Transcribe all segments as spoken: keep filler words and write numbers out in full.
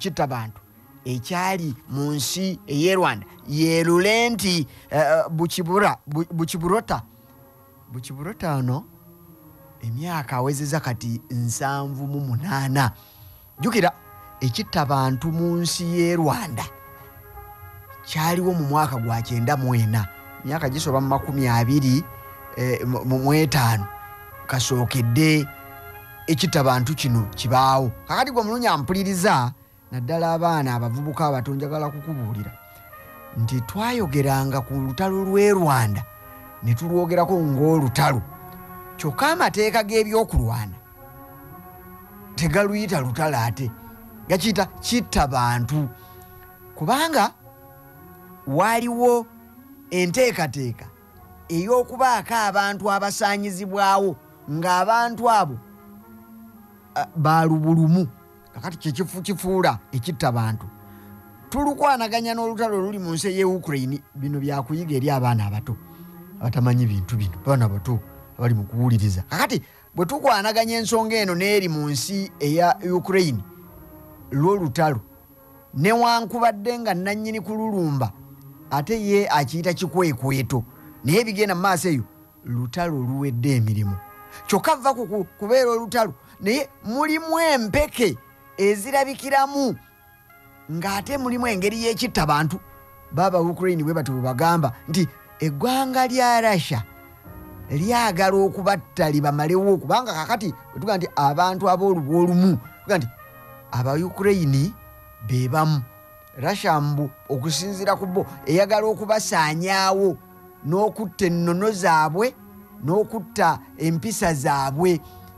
Ekitabantu ekyali mu nsi ey'e Rwanda ye Lulenti uh, Bukibura bu, Bukiburota Bukiburota ono emyaka awezeza kati nsanvu mu munaana. Jukira ekitabantu mu nsi y'e Rwanda kyaliwo mu mwaka gwa kyenda mu ena, myaka gisoba mu makumi abiri eh, mu etaano kasookedde ekitabantu kino kibaawo. Kakati gwe mulungi ampuliriza naddala abaana abavubuka abato njagala kukubuulira nti twayogeranga ku lutalo lw'e Rwanda ne tulwogerako ng'olutalo, kyokka amateeka g'ebyokulwana tegaluyita lutalo ate gakiyita kitabantu, kubanga waliwo enteekateeka ey'okubaako abantu abasaanyizibwawo ng'abantu abo balubulumu. Kakati kyekifu kifuula ekitabantu. Tulukwanaganya n'olutalo luli mu nsi y'e Ukraine. Bino byakuyiga eri abaana abato abatamanyi bintu bino, abaana bato abali mu kuwuliriza. Kakati bwe tukwanaganya ensonga eno n'eri mu nsi eya Ukraine lw'olutalo, newankubadde nga nannyini kululumba ate ye akiyita kikwekweto, naye ebigenda mu maaso eyo lutalo luwedde emirimu. Kyokka va ku kubeera olutalo naye mulimu empeke ezirabikiramu ng'ate mulimu engeri y'ekitabantu. Baba Ukraine bwe batyo bagamba nti eggwanga lya Russia lyagala okubatta libamalewo, kubanga kakati wetuga nti abantu ab'olubu olumu tuga nti aba Ukraine be bamu, Russia mbu okusinziira ku bo eyagala okubasaanyaawo n'okutta ennono zaabwe n'okutta empisa zaabwe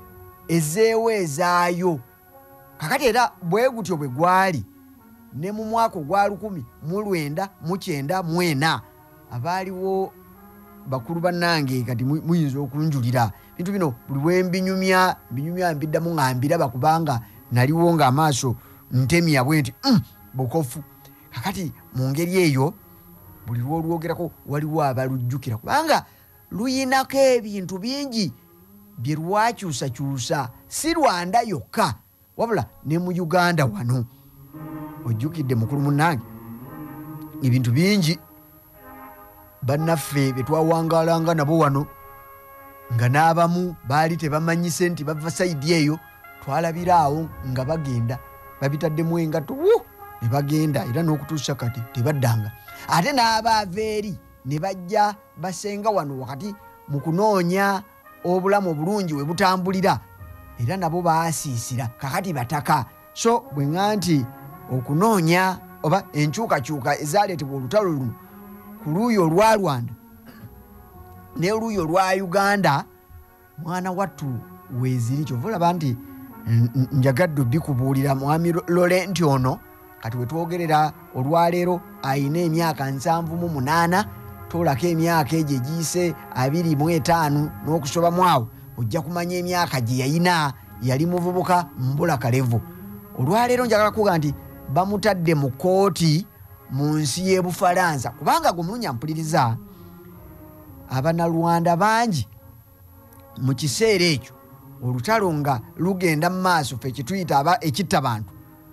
ezeeweezaayo. Kakati era bwe gutyo bwe gwali ne mu mwaka gwa lukumi mu lwenda mu kyenda mu ena abaaliwo bakulu bannange kati muyinza okunjulira bintu bino buli we mbinyumya mbinyumya mbiddamu ng'ambiraba kubanga naliwo ng'amaaso ntemya bwe nti mm, bukofu. Kakati mu ngeri eyo buli lwolwogerako waliwo abalujjukira kubanga luyinako ebintu bingi bye lwakyusakyusa, si Rwanda yokka wabula ne mu Uganda wano. Ojjukidde mukulu munnange ebintu bingi bannaffe bye twawangalanga nabo wano nga n'abamu baali tebamanyise nti bava sayidi eyo, twalabiraawo nga bagenda babitaddemu engato ne bagenda era n'okutuusa kati tebaddanga. Ate n'abaava eri ne bajja basenga wano wakati mu kunoonya obulamu obulungi we butambulira era nabo baasiisira kakati bataka. So bwe ŋŋamba nti okunoonya oba enkyukakyuka ezaaleetebwa olutalo luno ku luuyi olwa Rwanda ne luuyi olwa Uganda, mwana wattu weeziri. Kyova olaba nti njagadde bikubuulira mwami Lolenti ono kati we twogerera olwaleero ayina emyaka nsanvu mu munaana, toolako emyaka egyo egiyise abiri mu etaano n'okusobamu awo ojja kumanya emyaka gye yayina, yali muvubuka mbula kalevu. Olwaleero njagala kuga nti bamutadde mu kooti mu nsi y'e Bufalansa kubanga gwe mulungi ampuliriza Abanalwanda bangi mu kiseera ekyo olutalo nga lugenda mu maaso ffe kituyita aba ekitabantu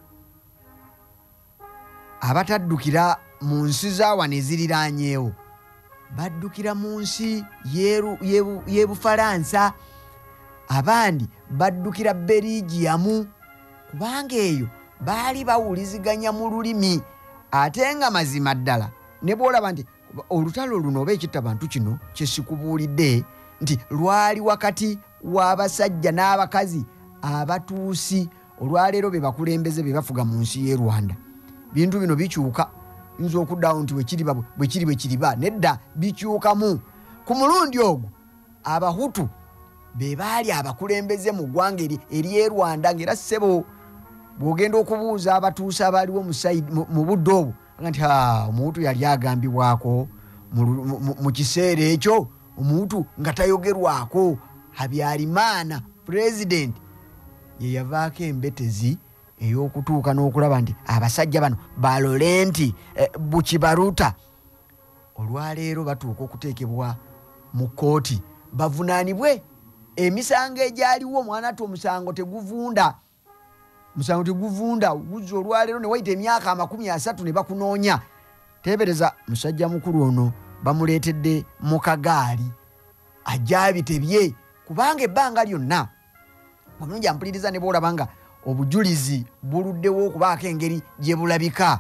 abataddukira mu nsi z'awano eziriraanyeewo baddukira mu nsi y'e Bufalansa, abandi baddukira Berigiyamu kubanga eyo baali bawuliziganya mu lulimi. Ate nga mazima ddala ne bw'olaba nti olutalo luno oba ekitabantu kino kye sikubuulidde nti lwali wakati w'abasajja n'abakazi abatuusi olwaleero be bakulembeze be bafuga mu nsi y'e Rwanda. Bintu bino bikyuka, nzo okuddawo nti bwe kiri bwe kiriba nedda bikyukamu. Ku mulundi ogwo Abahutu be baali abakulembeze mu ggwanga ery'e Rwanda ng'era ssebo bw'ogenda okubuuza abatuusa abaaliwo mu budde obwo nti Omuhutu yali agambibwako mu kiseera ekyo, Omuhutu nga tayogerwako. Habyarimana pulezidenti ye yavaako embetezi ey'okutuuka n'okulaba nti abasajja bano balolenti eh, bukibaruta olwaleero batuuka okuteekebwa mu kooti bavunaanibwe emisango egyaliwo. Omwana ati omusango teguvunda musango teguvunda guzzo olwaleero ne wayita emyaka amakumi asatu ne bakunoonya. Teebereza musajja mukulu ono bamuleetedde mu kagaali ajabitebye kubanga ebbanga lyonna omulungi ampuliriza ne boolaba nga obujulizi buluddewo okubaako engeri gye bulabika.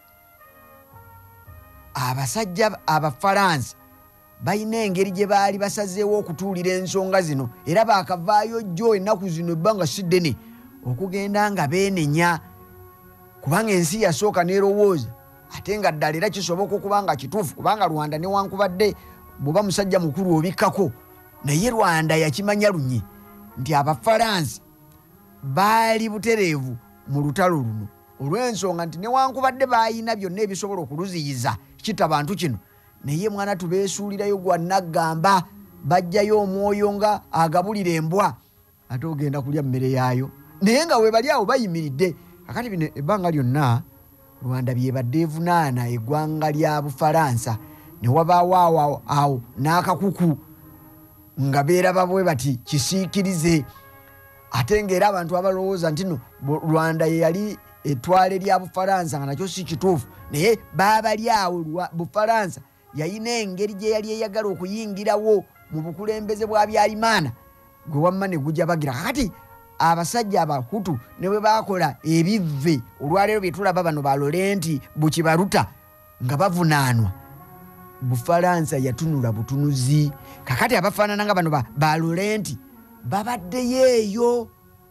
Abasajja Abafalansa balina engeri gye baali basazeewo okutuulira ensonga zino era baakavaayo jjo ennaku zino ebbanga si ddene okugenda nga beenenya kubanga ensi yasooka n'erowooza ate nga ddala era kisoboka okuba nga kituufu kubanga Rwanda newankubadde bw'oba musajja mukulu obikkako naye Rwanda yakimanya lunye nti Abafalansa baali butereevu mu lutalo luno olw'ensonga nti newankubadde baayina byonna ebisobola okuluziyiza kita bantu kino naye mwana tubeesuulirayo gwa naggamba bajjayo omwoyo nga agabulira embwa ate ogenda kulya mmere yaayo naye nga weebali awo bayimiridde. Kakati bino ebbanga lyonna Rwanda byebadde evunaana eggwanga lya Bufalansa ne wabaawo awo awo n'akakuku nga beeraba bwe bati kisiikirize ate ng'era abantu abalowooza nti no Rwanda ye yali ettwale lya Bufalansa nga nakyo si kituufu naye baabali awo Bufalansa yayina engeri gye yali eyagala okuyingirawo mu bukulembeze bwa Byalimaana gwe wamma ne gujja bagira. Kakati abasajja Abahutu ne bwe baakola ebivve olwaleero bye tulaba bano balole nti bukibaruta nga bavunaanwa Bufalansa yatunula butunuzi. Kakati abafaanana nga bano balole nti babaddeyo eyo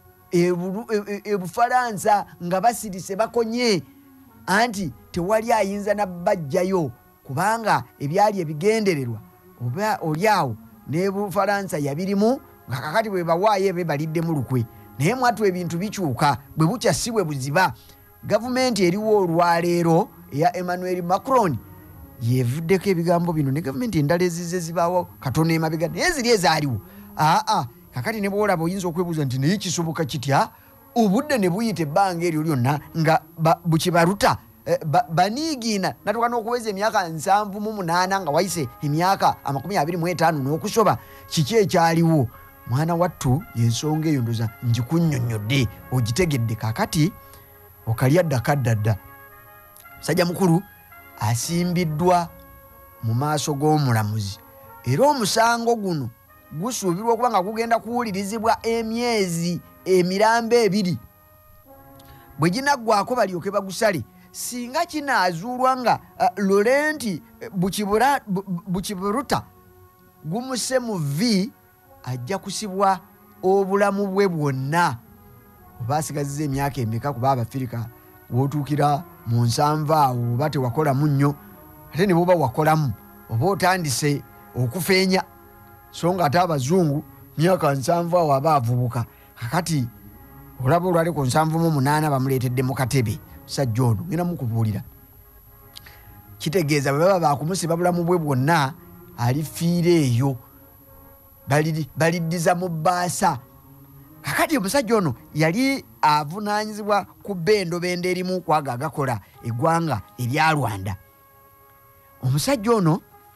e-Bufalansa nga basirise bakonye anti tewali ayinza nabbajjayo kubanga ebyali ebigendererwa oba olyawo ne Bufalansa yabirimu nga kakati bwe bawaayo be baliddemu lukwe naye mwatu ebintu bikyuka bwe bukya si bwe buziba. Gavumenti eriwo olwaleero eya Emmanuel Macron yevuddeko ebigambo bino ne gavumenti endala ezize zibaawo katono emabega naye ziri ezaaliwo. Aa kakati ne bwolaba oyinza okwebuuza nti naye kisoboka kitya obudde ne buyita ebbanga eryo lyonna nga bukibaruta baniigiina natuka n'okuweza emyaka nsanvu mu munaana nga wayise emyaka amakumi abiri mu etaano n'okusoba kiki ekyaliwo. Mwana wattu y'ensonga eyo ndoza ngikunnyonnyodde ogitegedde. Kakati okalya ddakaddadda musajja mukulu asimbiddwa mu maaso g'omulamuzi era omusango guno gusuubirwa okuba nga gugenda kuwulirizibwa emyezi emirambo ebiri bwe ginaggwako balyoke bagusale singa kinaazuulwa nga uh, Lorenti uh, Bukiburuta gumuse mu V ajja kusibwa obulamu bwe bwonna oba asigaziza emyaka emeka kuba Abafirika wootuukira mu nsanvu awo oba tewakolamu nnyo ate ne bwoba wakolamu oba otandise okufeenya so nga ate Abazungu myaka nsanvu awo aba avubuka. Kakati olaba olwali ku nsanvu mu munaana bamuleetedde mu katebe musajja ono ngenda mukubuulira kitegeeza bwe baba bakumusiba bulamu bwe bwonna alifiira eyo baliddiza mu bbaasa. Kakati omusajja ono yali avunaanyizibwa ku bendobendo erimu kwaga agakola eggwanga erya Rwanda. Omusajja ono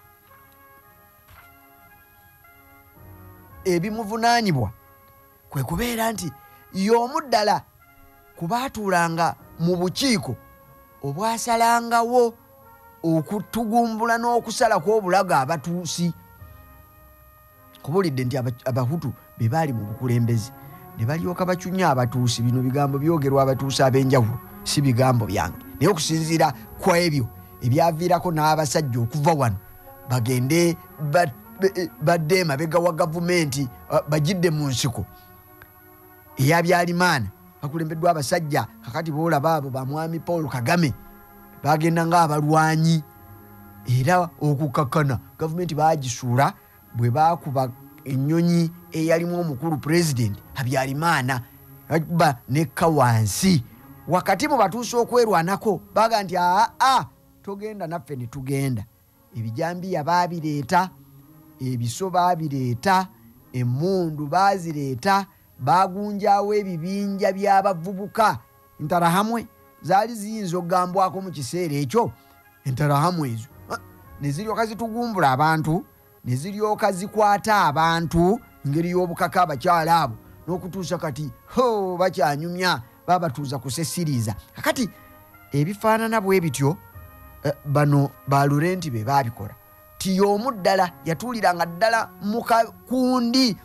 ebimuvunaanibwa kwe kubeera nti y'omu ddala kubaatuulanga mu bukiiko obwasalangawo okutugumbula n'okusala kw'obulago abatuusi. Kubulidde nti Abahutu be baali mu bukulembeze ne balyoka bacunya abatuusi. Bino bigambo byogerwa abatuusi ab'enjawulo si bigambo byange naye okusinziira ku ebyo ebyaviirako n'abasajja okuva wano bagende badde emabega wa gavumenti bagidde mu nsiko eya Byalimaana bakulembeddwa abasajja. Kakati boolaba abo ba mwami Paul Kagame bagenda ng'abalwanyi era okukakkana gavumenti baagisuula bwe baakuba ennyonyi eyalimu omukulu pulezidenti Byalimaana ba nekka wansi wakati mu batuuse okwerwanako baga nti aa togenda naffe ne tugenda. Ebijambiya baabireeta, ebiso baabireeta, emmundu baazireeta, baagunjaawo ebibinja by'abavubuka. Entarahamwe zaali ziyinza okugambwako mu kiseera ekyo. Entarahamwe ezo ne ziryoka zitugumbula abantu ne ziryoka zikwata abantu ngeri y'obukaka abakyala abo n'okutuusa kati ho bakyanyumya babatuuza kusesiriza. Kakati ebifaanana bwe bityo eh, bano balurenti be babikola. Tiyomu ddala yatuuliranga ddala mu kakundi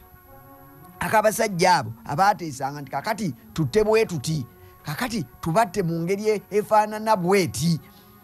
akabasajja abo abaateesanga nti kakati tutte bwe tuti, kakati tubatte mu ngeri efaanana bweti.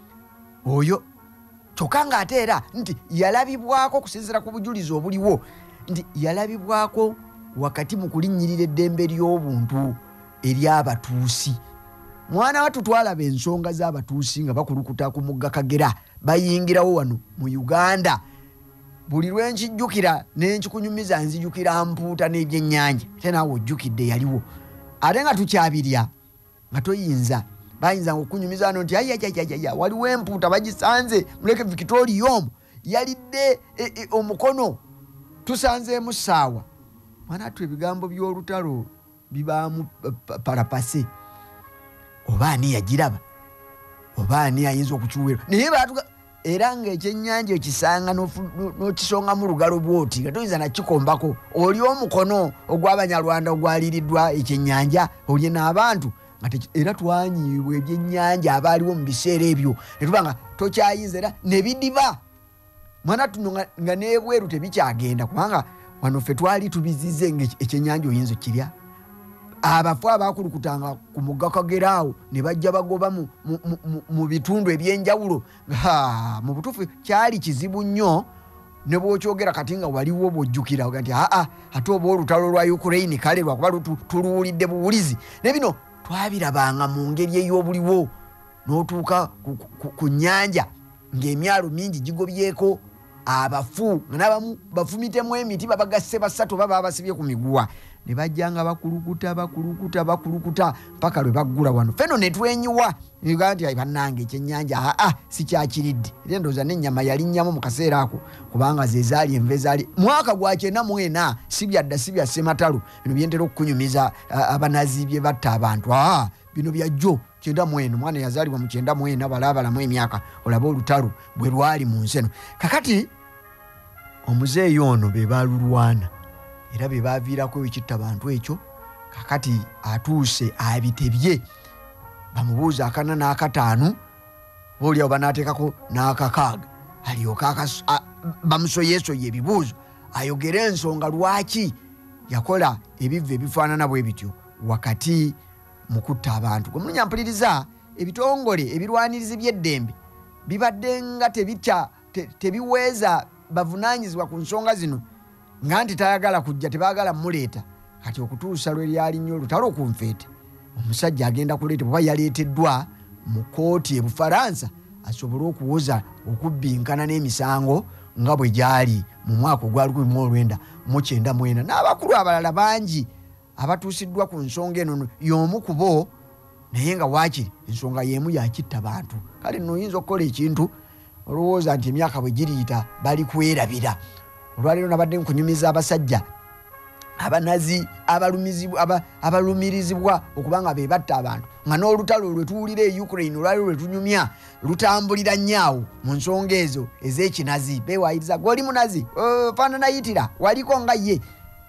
Oyo kyokka ng'ate era nti yalabibwako okusinziira ku bujulizi obuliwo nti yalabibwako wakati mu kulinnyirira eddembe ly'obuntu ery'abatuusi. Mwana wattu twalaba ensonga z'abatuusi nga bakulukuta ku mugga Kagera bayingirawo wano mu Uganda. Buli lwe nkijjukira n'enkikunyumiza nzijukira mpuuta n'ebyennyanja ate naawe ojjukidde yaliwo. Ate nga tukyabirya nga toyinza bayinzanga okunyumiza wano nti ayayayaya waliwo empuuta bagisanze muleke Victoria omu yalidde e, e, omukono tusanzeemu ssaawa. Mwana wattu ebigambo by'olutalo bibaamu parapase. Oba ani yagiraba oba ani ayinza okukiweerwa naye batuga era ng'ekyennyanja ekisanga n'okisonga mu lugalo bwoti nga toyinza nakikombako. Oli omukono ogw'Abanyarwanda ogwaliriddwa ekyennyanja olye n'abantu era twanyiibwa ebyennyanja abaaliwo mu biseera ebyo ne tuba nga tokyayinza era ne bidiba. Mwana tuno nga n'ebweru tebikyagenda kubanga wano ffe twali tubizize ng'ekyennyanja oyinza okirya. Abafu abaakulukutanga ku mugga Kagera awo ne bajja bagoba mu, mu, mu, mu bitundu ebyenjawulo. Mu butuufu kyali kizibu nnyo ne bw'okyogera kati nga waliwo bw'ojjukira nti aa ate oba olutalo lwa Ukraine kale lwakuba tuluwulidde buwulizi. Ne bino twabirabanga mu ngeri ey'obuliwo n'otuuka ku, ku, ku nnyanja ng'emyalo mingi gigobyeko abafu nga n'abamu bafumitemu emiti babagasse basatu baba babasibye ku miguwa ne bajjanga bakulukuta bakulukuta bakulukuta mpaka lwe baggula wano. Feno ne twenyiwa nga nti bannange ekyennyanja aa sikyakiridde era ndowooza n'ennyama yalinnyamu mu kaseera ako kubanga ze zaali enva ezaali mwaka gwa kyenda mu ena si byadda si bya Ssematalo bino byentera okukunyumiza abanazi bye batta abantu. Aa bino byajjo kyenda mu ena omwana yazaalibwa mu kyenda mu ena balaabalamu emyaka olaba olutalo bwe lwali mu nsi eno. Kakati omuzeeyi ono be baalulwana era be baaviirako ekitta bantu ekyo. Kakati atuuse abitebye bamubuuza akana n'akataano boolyawo banaateekako n'akakaaga alyoka bamusoyeesoye ebibuuzo ayogere ensonga lwaki yakola ebivva ebifaanana bwe bityo wakati mu kutta abantu. Gwe mulunyampuliriza ebitongole ebirwanirizi by'eddembe bibadde nga tebitya tebiweeza bavunaanyizibwa ku nsonga zino nga nti tayagala kujja tebaagala muleeta. Kati okutuusa lwe lyali nnyo olutalo ku nfeete omusajja agenda kuleetebwa oba yaleeteddwa mu kooti e Bufaransa asobole okuwoza okubbinkana n'emisango nga bwe gyali mu mwaka ogwa lukumi mu olwenda mu kyenda mu ena. N'abakulu abalala bangi abatuusiddwa ku nsonga eno y'omu ku bo naye nga waakiri ensonga y'emu yakitta bantu. Kale nno oyinza okukola ekintu olowooza nti emyaka bwe giriyita bali kwerabira. Olwaleero nabadde nkunyumiza abasajja abanazi abalumizibwa abalumirizibwa okubanga be batta abantu nga n'olutalo lwe tuwulira e Ukraine olwaleero lwe tunyumya lutambulira nnyawo mu nsonga ezo ez'ekinazi. Beewayiriza gw'oli munazi faananayitira waliko nga ye.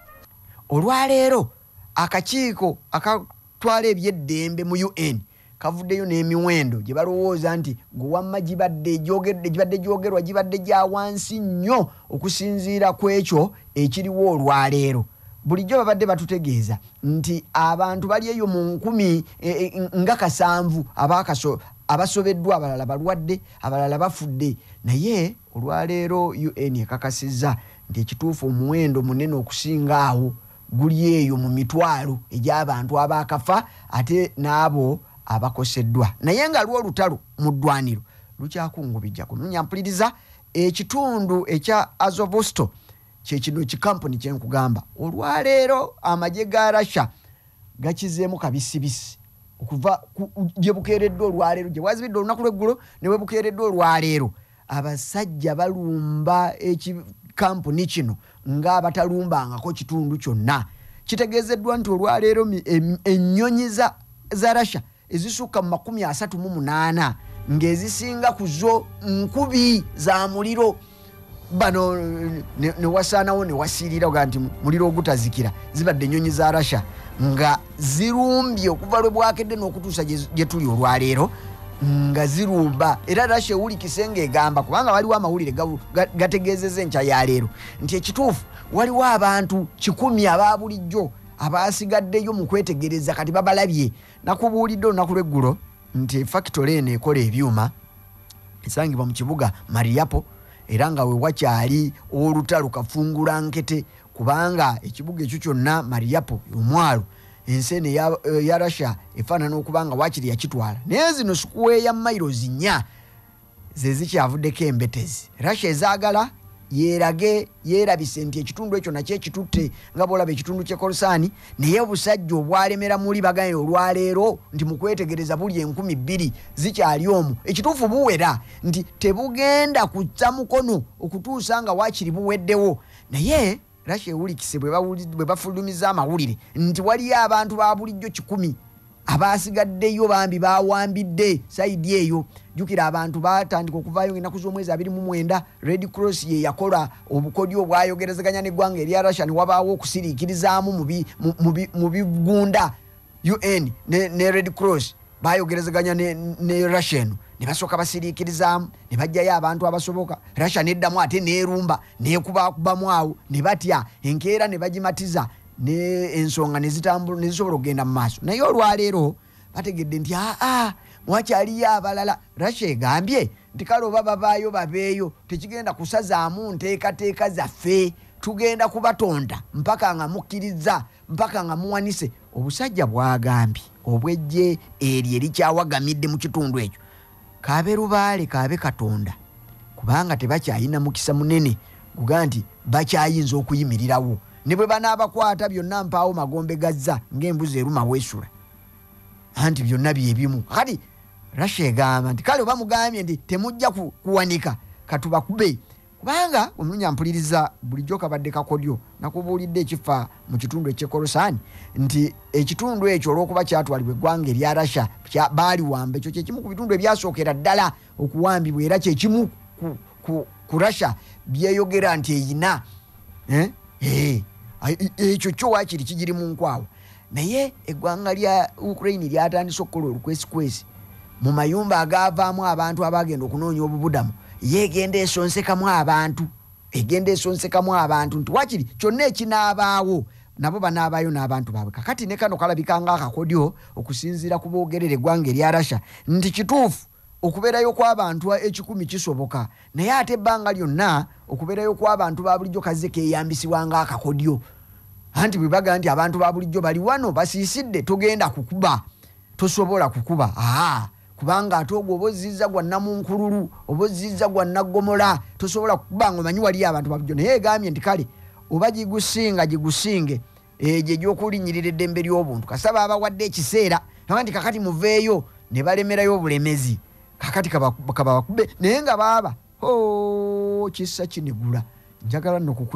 Olwaleero akakiiko akatwala ebyeddembe mu U N kavuddeyo n'emiwendo gye balowooza nti gwe wamma gibadde gibadde gyogerwa gibadde gya wansi nnyo okusinziira ku ekyo ekiriwo olwaleero. Bulijjo babadde batutegeeza nti abantu bali eyo mu nkumi e, e, nga kasanvu abakaso abasobeddwa abalala balwadde abalala bafudde. Naye olwaleero U N ekakasizza nti ekituufu omuwendo munene okusinga awo guli eyo mu mitwalo egy'abantu abakafa ate n'abo abakoseddwa. Naye nga lwo olutalo mu ddwaniro lukyakungubijja ku munyampuliriza ekitundu ekya Azovosto kyekino kikampuni kyenkugamba olwaleero amagye ga Russia gakizeemu kabisibisi okuva gye bukeereddwa olwaleero gye wazibidde olunaku lw'eggulo ne bwe bukeereddwa olwaleero abasajja balumba ekikampuni kino ng'abatalumbangako kitundu kyonna. Kitegeezeddwa nti olwaleero ennyonyi za Russia ezisukka mu makumi asatu mu munaana ng'ezisinga ku zo nkubi za muliro. Bano ne wasaanawo ne wasiirira ga nti muliro ogutazikira zibadde ennyonyi za Russia nga zirumbye okuva lwe bwakedde n'okutuusa gye tuli olwaleero nga zirumba era Russia ewulikise ng'egamba kubanga waliwo amawulire gategeezezza enkya ya leero nti ekituufu waliwo abantu kikumi aba bulijjo abasigaddeyo mu kwetegereza kati babalabye. Nakubuulidde olunaku lw'eggulo nti factory eno ekola ebyuma esangibwa mu kibuga Mariapo era nga we wakyali olutalo kafungula nkete kubanga ekibuga ekyo kyonna Mariapo omwalo ensene ya, ya Russia efaanana okubanga wakiri yakitwala naye zino sikuwe ya miles nnya ze zikyavuddeko embetezi. Russia ezaagala yerage yerabise nti ekitundu ekyo nakyo ekitutte nga bwolaba ekitundu ky'Ekorosaani naye obusajja obwalemera muli baganye olwaleero nti mu kwetegereza buli enkumi bbiri zikyali omwo ekituufu buwera nti tebugenda kutsa mukono okutuusa nga wakiri buweddewo. Naye Russia ewulikise bwe bafulumiza amawulire nti waliyo abantu ba bulijjo kikumi abasigaddeyo bambi bawambidde saidi eyo. Jukira abantu batandika okuvaayo ennaku z'omwezi abiri mu mwenda Red Cross ye yakola obukodyo bwayogerezaganya n'eggwanga erya Russia ne wabaawo okusiriikirizaamu mu bigunda U N ne, ne Red Cross bayogerezaganya ne, ne Russia eno ne basooka basiriikirizaamu ne bajjayo abantu abasoboka. Russia neddamu ate neerumba neekubakubamu awo ne batya enkeera ne bagimatiza ne ensonga ne zitambula ne zisobola okugenda mu maaso. Naye olwaleero bategedde nti aa mwakyaliyo abalala. Russia egambye nti kale oba babaayo babeeyo tekigenda kusazaamu nteekateeka zaffe tugenda kubatonda mpaka nga mukkiriza mpaka nga muwanise. Obusajja bwagambye obwejje eri erikyawagamidde mu kitundu ekyo kaabe lubaale kaabe katonda kubanga tebakyayina mukisa munene guga nti bakyayinza okuyimirirawo ne bwe banaabakwata byonna mpaawo magombe gazza ng'embuzi eruma weesula anti byonna byebimu. Kati Russia egamba nti kale oba mugambye nti temujja ku, kuwanika katubakube kubanga omunya mpuliriza bulijjo kabadde kakodyo nakubuulidde ekifa mu kitundu eky'Ekorosaani nti ekitundu ekyo olw'okuba kyatwalibwa eggwanga erya Russia baali wamba ekyo kyekimu ku bitundu ebyasookera ddala okuwambibwa era kyekimu ku, ku, ku Russia byeyogera nti eyina eh? Eh, ekyo kyo waakiri kigiri mu nkwawa. Naye eggwanga lya Ukraine lyatandise okukola olukwesikwesi mu mayumba agaavaamu abantu abagenda okunoonya obubudamu yegenda esonsekamu abantu egenda esonsekamu abantu nti wakiri kyonna ekinaabaawo nabo banaabaayo n'abantu baabwe. Kakati ne kano kalabikanga akakodyo okusinziira ku boogerera eggwanga erya Russia nti kituufu okubeerayo kw'abantu ekikumi kisoboka naye ate ebbanga lyonna okubeerayo kw'abantu ba bulijjo kazze keeyambisibwanga akakodyo anti bwe baga nti abantu ba bulijjo bali wano basiisidde togenda kukuba tosobola kukuba aa kubanga ate ogwo oba ozizza gwa Namunkululu oba ozizza gwa Naggomola tosobola kukuba nga omanyi waliyo abantu ba bulijjo. Naye egambye nti kale oba gigusinga gigusinge egyo egy'okulinnyirira eddembe ly'obuntu kasaba abawadde ekiseera naga nti kakati muveeyo ne balemerayo obulemezi kakati kabakube naye nga baaba o kissa kinegula njagala nno